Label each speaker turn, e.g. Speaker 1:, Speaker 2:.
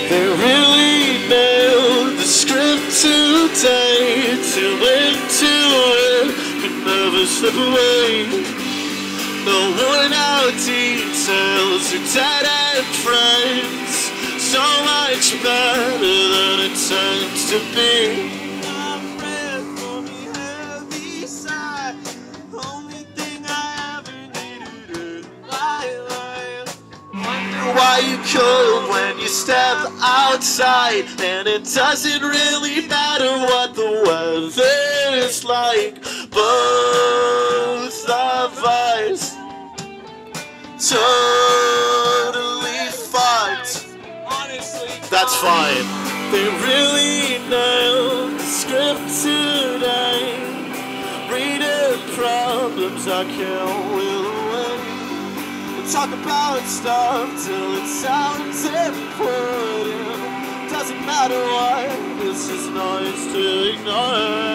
Speaker 1: They really nailed the script today. Too late to win, could never slip away. No worn out details or dead-end friends. So much better than it tends to be. Why you cold when you step outside, and it doesn't really matter what the weather is like. Both of us totally fucked. That's fine. They really nailed the script today. Reading problems I can't will away. Talk about stuff till it sounds important. Doesn't matter why, this is noise to ignore.